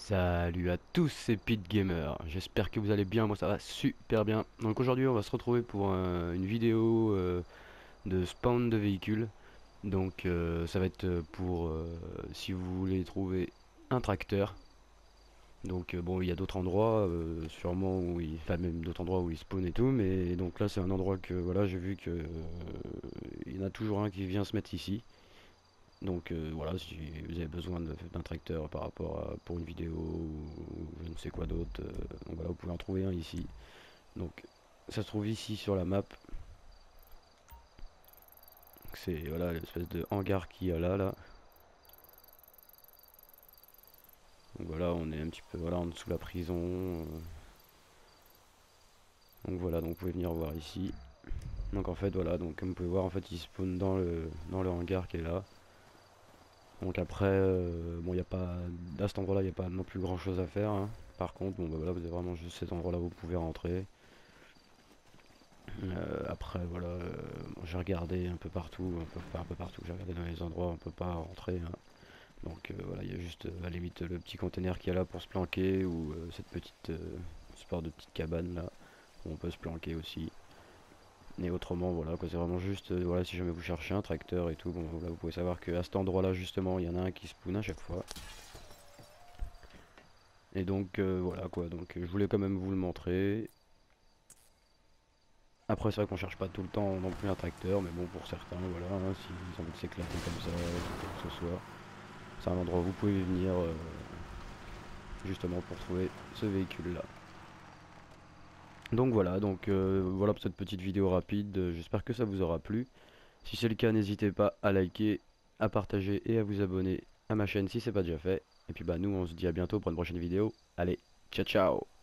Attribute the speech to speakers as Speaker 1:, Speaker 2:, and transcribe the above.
Speaker 1: Salut à tous, c'est Pete Gamer. J'espère que vous allez bien. Moi, ça va super bien. Donc aujourd'hui, on va se retrouver pour une vidéo de spawn de véhicules. Donc ça va être pour si vous voulez trouver un tracteur. Donc bon, il y a d'autres endroits, sûrement où enfin même d'autres endroits où il spawn et tout. Mais donc là, c'est un endroit que voilà, j'ai vu que il y en a toujours un qui vient se mettre ici. Donc voilà, si vous avez besoin d'un tracteur par rapport à, pour une vidéo ou je ne sais quoi d'autre, donc voilà, vous pouvez en trouver un ici. Donc ça se trouve ici sur la map. C'est voilà l'espèce de hangar qu'il y a là. Donc voilà, on est un petit peu voilà en dessous de la prison. Donc voilà, donc vous pouvez venir voir ici. Donc en fait voilà, donc comme vous pouvez voir en fait il spawn dans le hangar qui est là. Donc après, bon, il n'y a pas, à cet endroit-là, il n'y a pas non plus grand-chose à faire, hein. Par contre, bon, bah, voilà, vous avez vraiment juste cet endroit-là où vous pouvez rentrer. Après, voilà, bon, j'ai regardé un peu partout, pas un peu partout, j'ai regardé dans les endroits où on peut pas rentrer, hein. Donc voilà, il y a juste à la limite le petit container qui est là pour se planquer ou cette petite sorte de petite cabane là où on peut se planquer aussi. Et autrement, voilà, quoi, c'est vraiment juste, voilà, si jamais vous cherchez un tracteur et tout, bon, voilà, vous pouvez savoir qu'à cet endroit-là, justement, il y en a un qui spawn à chaque fois. Et donc voilà quoi, donc je voulais quand même vous le montrer. Après c'est vrai qu'on cherche pas tout le temps non plus un tracteur, mais bon pour certains voilà, hein, s'ils ont envie de s'éclater comme ça, quoi que ce soit, c'est un endroit où vous pouvez venir justement pour trouver ce véhicule là. Donc voilà, voilà pour cette petite vidéo rapide, j'espère que ça vous aura plu. Si c'est le cas, n'hésitez pas à liker, à partager et à vous abonner à ma chaîne si c'est pas déjà fait. Et puis bah nous on se dit à bientôt pour une prochaine vidéo. Allez, ciao ciao.